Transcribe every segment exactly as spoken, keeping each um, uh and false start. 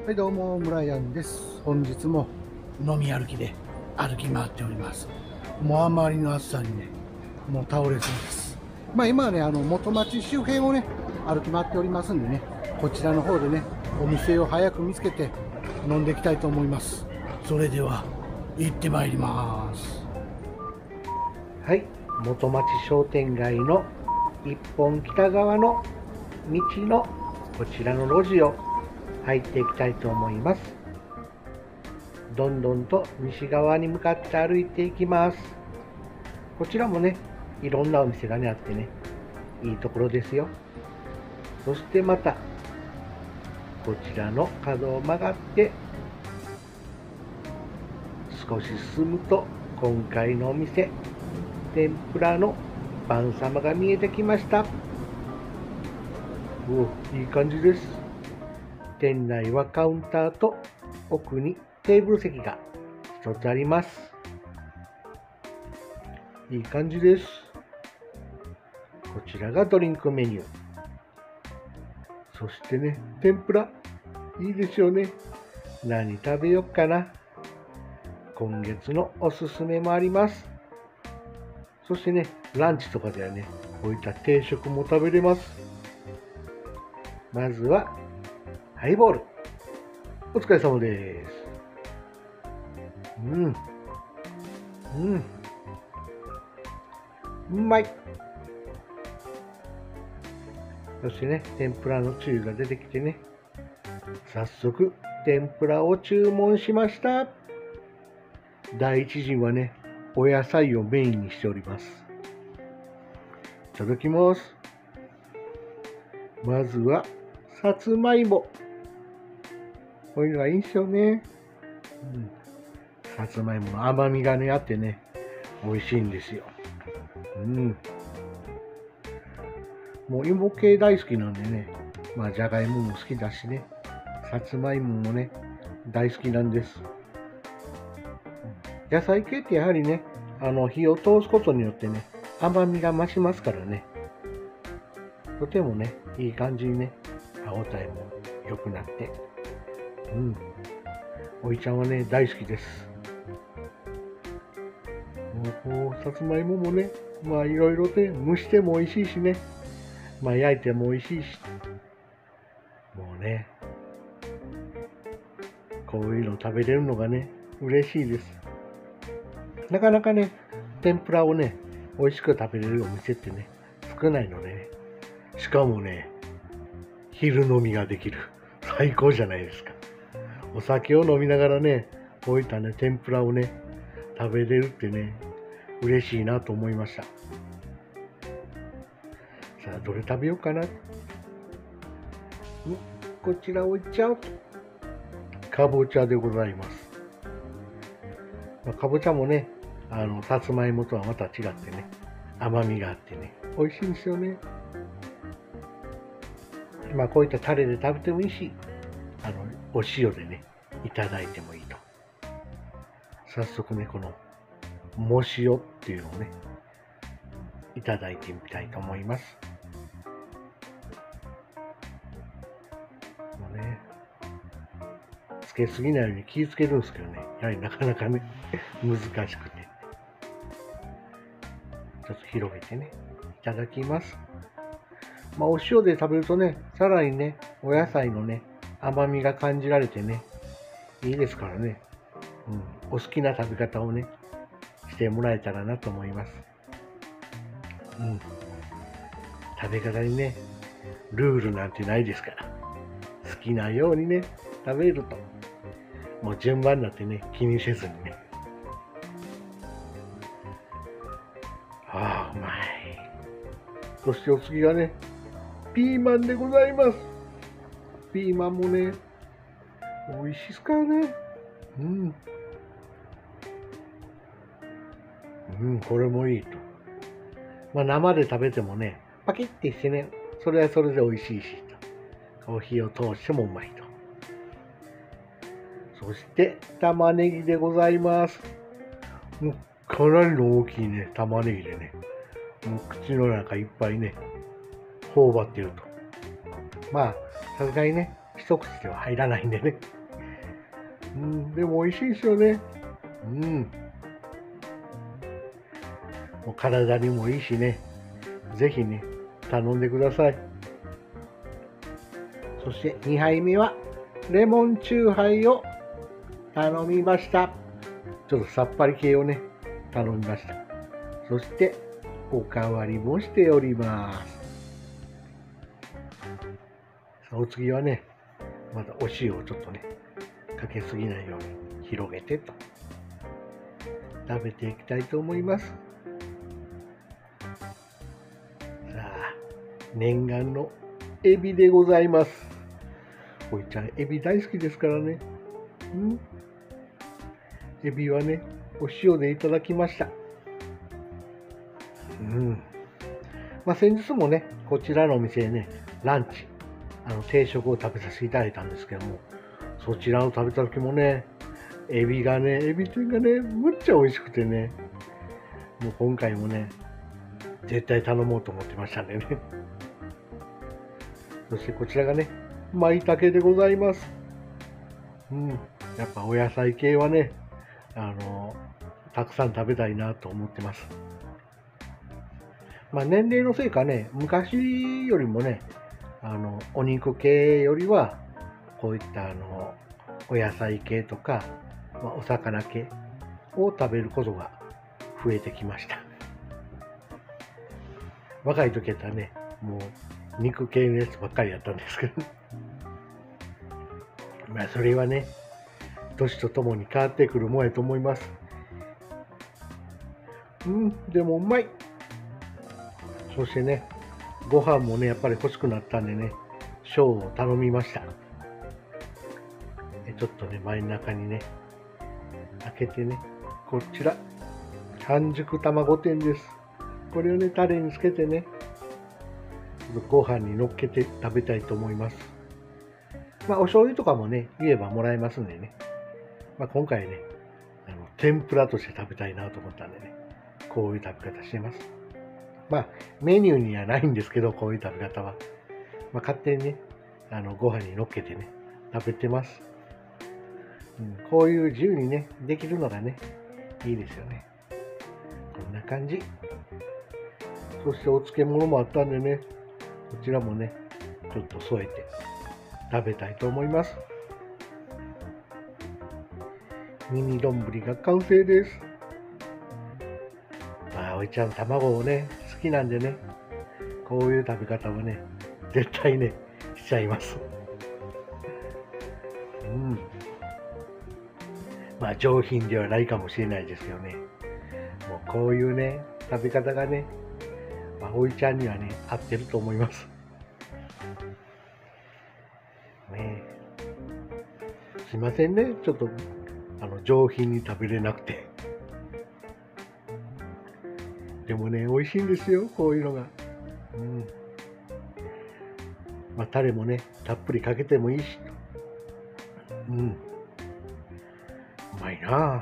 はい、どうも、村ヤンです。本日も飲み歩きで歩き回っております。もうあまりの暑さにね、もう倒れそうです。まあ今はね、あの元町周辺をね、歩き回っておりますんでね、こちらの方でね、お店を早く見つけて飲んでいきたいと思います。それでは、行ってまいります。 はい、元町商店街の一本北側の道のこちらの路地を入っていきたいと思います。どんどんと西側に向かって歩いていきます。こちらもね、いろんなお店がねあってね、いいところですよ。そしてまたこちらの角を曲がって少し進むと、今回のお店天ぷらの晩様が見えてきました。お、いい感じです。店内はカウンターと奥にテーブル席が一つあります。いい感じです。こちらがドリンクメニュー。そしてね、天ぷらいいですよね。何食べよっかな。今月のおすすめもあります。そしてね、ランチとかではね、こういった定食も食べれます。まずはハイボール。お疲れ様です。うん。うん。うまい。そしてね、天ぷらのつゆが出てきてね、早速、天ぷらを注文しました。第一陣はね、お野菜をメインにしております。いただきます。まずは、さつまいも。こういうのがいいんですよね。うん、さつまいもの甘みがね、あってね、美味しいんですよ。うん。もう芋系大好きなんでね、まあ、じゃがいもも好きだしね、さつまいももね、大好きなんです。野菜系ってやはりね、あの、火を通すことによってね、甘みが増しますからね、とてもね、いい感じにね、歯応えも良くなって、うん。おいちゃんはね、大好きです。もう、さつまいももね、まあいろいろね、蒸しても美味しいしね、まあ焼いても美味しいし、もうね、こういうの食べれるのがね、嬉しいです。なかなかね、天ぷらをね、美味しく食べれるお店ってね、少ないのでね、しかもね、昼飲みができる。最高じゃないですか。お酒を飲みながらね、こういったね、天ぷらをね、食べれるってね、嬉しいなと思いました。さあ、どれ食べようかな。んこちらをいっちゃう。かぼちゃでございます。まあ、かぼちゃもね、あの、さつまいもとはまた違ってね、甘みがあってね、美味しいんですよね。まあ、こういったタレで食べてもいいし、あの、お塩でね、いただいてもいいと。早速ね、この、も塩っていうのをね、いただいてみたいと思います。もうね、つけすぎないように気をつけるんですけどね、やはりなかなかね、難しくて。ちょっと広げてね、いただきます。まあ、お塩で食べるとね、さらにね、お野菜のね、甘みが感じられてね、いいですからね、うん、お好きな食べ方をね、してもらえたらなと思います。うん、食べ方にね、ルールなんてないですから、好きなようにね、食べると、もう順番になってね、気にせずにね。ああ、うまい。そしてお次がね、ピーマンでございます。ピーマンもね、美味しいですからね。うん。うん、これもいいと。まあ生で食べてもね、パキッてしてね、それはそれで美味しいしと。コーヒーを通してもうまいと。そして、玉ねぎでございます。もうかなりの大きいね、玉ねぎでね、もう口の中いっぱいね、頬張ってると。まあ、さすがにね、 一口では入らないんでね。うん、でも美味しいですよね。うん。もう体にもいいしね。ぜひね、頼んでください。そしてにはいめはレモンチューハイを頼みました。ちょっとさっぱり系をね、頼みました。そしておかわりもしております。さあお次はね、またお塩をちょっとね、かけすぎないように広げてと食べていきたいと思います。さあ、念願のエビでございます。おいちゃん、エビ大好きですからね。うん、エビはね、お塩でいただきました。うん。まあ、先日もね、こちらのお店でね、ランチ、あの定食を食べさせていただいたんですけども、そちらを食べた時もね、エビがね、エビ天がね、むっちゃ美味しくてね、もう今回もね、絶対頼もうと思ってましたんでね。そしてこちらがね、舞茸でございます。うん、やっぱお野菜系はね、あの、たくさん食べたいなと思ってます。まあ年齢のせいかね、昔よりもね、あの、お肉系よりは、こういったあの、お野菜系とか、まあ、お魚系を食べることが増えてきました。若い時やったらね、もう肉系のやつばっかりやったんですけど、まあそれはね、年とともに変わってくるもんやと思います。うん、でもうまい。そしてね、ご飯もね、やっぱり欲しくなったんでね、小を頼みました。ちょっとね、真ん中にね、開けてね、こちら、半熟卵天です。これをね、タレにつけてね、ご飯に乗っけて食べたいと思います。まあ、お醤油とかもね、言えばもらえますんでね。まあ、今回ね、あの天ぷらとして食べたいなと思ったんでね、こういう食べ方してます。まあ、メニューにはないんですけど、こういう食べ方は。まあ、勝手にね、あのご飯に乗っけてね、食べてます。うん、こういう自由にね、できるのがね、いいですよね。こんな感じ。そしてお漬物もあったんでね、こちらもね、ちょっと添えて食べたいと思います。ミニ丼が完成です。まあ、おいちゃん卵をね、好きなんでね、こういう食べ方はね、絶対ね、しちゃいます。うん。まあ上品ではないかもしれないですよね。もうこういうね、食べ方がね、まあ、おいちゃんにはね、合ってると思います。ねえ、すいませんね、ちょっとあの上品に食べれなくて。でもね、美味しいんですよ、こういうのが。うん。まあタレもね、たっぷりかけてもいいし。うん。うまいなぁ。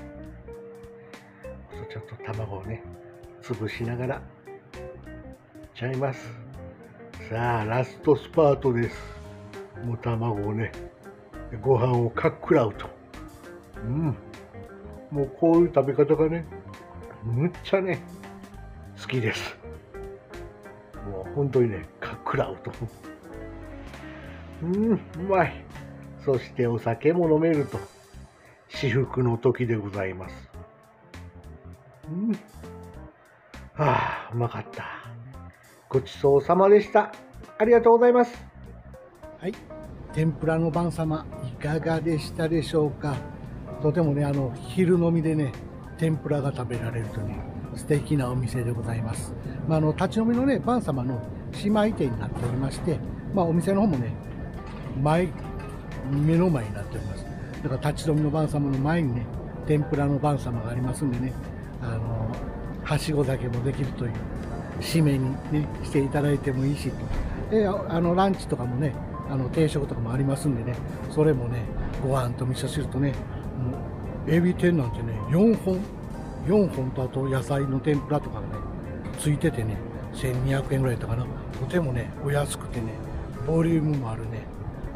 ちょっと卵をね、潰しながらいっちゃいます。さあ、ラストスパートです。もう卵をね、ご飯をかっくらうと。うん。もうこういう食べ方がね、むっちゃね、好きです。もう本当にね、かっくらうと。うん、うまい。そしてお酒も飲めると。至福の時でございます。うん。はあ、うまかった。ごちそうさまでした。ありがとうございます。 はい、天ぷらの晩様いかがでしたでしょうか。とてもね、あの昼飲みでね、天ぷらが食べられるとね、素敵なお店でございます。まあ、あの立ち飲みのね、晩様の姉妹店になっておりまして、まあ、お店の方もね、前、目の前になっております。だから立ち飲みの晩様の前にね、天ぷらの晩様がありますんでね、あのはしご酒もできるという締めにね、していただいてもいいし、であのランチとかもね、あの定食とかもありますんでね、それもね、ご飯と味噌汁とね、もうエビ天なんてね、よんほん、よんほんとあと野菜の天ぷらとかがね、ついててね、せんにひゃくえんぐらいだったかな。とてもね、お安くてね、ボリュームもあるね、あ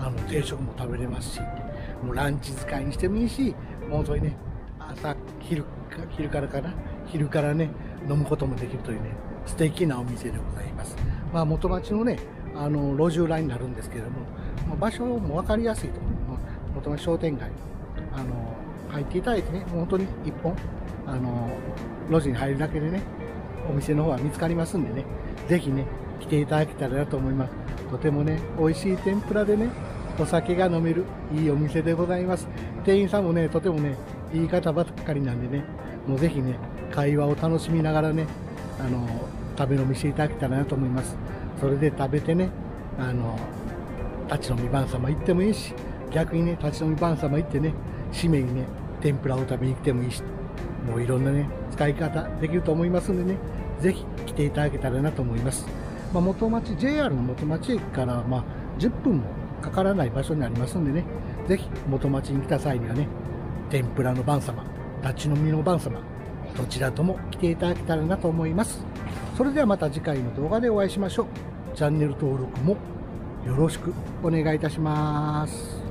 あの定食も食べれますし、もうランチ使いにしてもいいし、もうそれね、朝昼か昼からかな昼からね飲むこともできるというね素敵なお店でございます。まあ元町のねあの路地裏になるんですけれども、まあ、場所も分かりやすいと思う。元町商店街あの入っていただいてね、本当に一本あの路地に入るだけでねお店の方は見つかりますんでね、ぜひね来ていただけたらなと思います。とてもね美味しい天ぷらでねお酒が飲めるいいお店でございます。店員さんもねとてもねいい方ばっかりなんでね、もうぜひね会話を楽しみながらねあの食べ飲みしていただけたらなと思います。それで食べてねあの立ち飲み晩様行ってもいいし、逆にね立ち飲み晩様行ってね締めにね天ぷらを食べに来てもいいし、もういろんなね使い方できると思いますんでね、ぜひ来ていただけたらなと思います。まあ、元町 ジェイアール の元町駅からまあじゅっぷんもかからない場所にありますんでね、ぜひ元町に来た際にはね天ぷらの晩様、立ち飲みの晩様、どちらとも来ていただけたらなと思います。それではまた次回の動画でお会いしましょう。チャンネル登録もよろしくお願いいたします。